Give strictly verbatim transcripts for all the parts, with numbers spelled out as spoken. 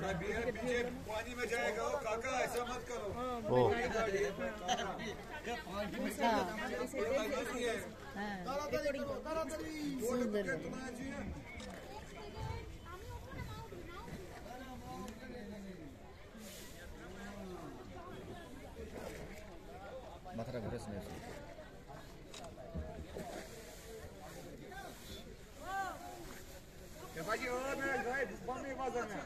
पीछे पानी में जाएगा काका, ऐसा मत करो। ओ माथाटा घुरे सुने भाजी और मैं गए बंदी बाजार में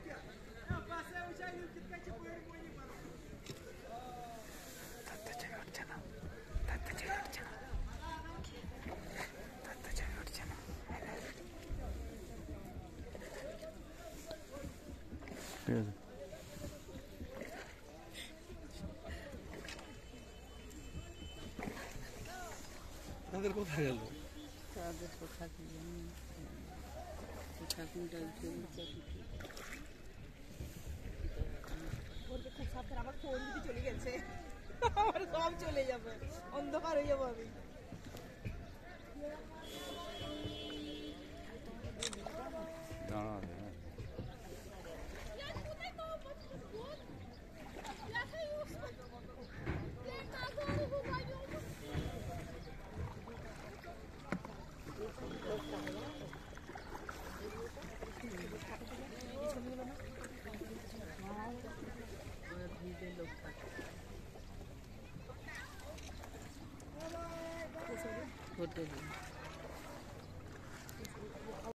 তাদের কোথায় গেল? তাদের কোথা থেকে ঠাকুরটা খুব সাবধান, আমার ফোন যদি চলে গেছে আমার সব চলে যাবে, অন্ধকার হয়ে যাবো আমি। लोग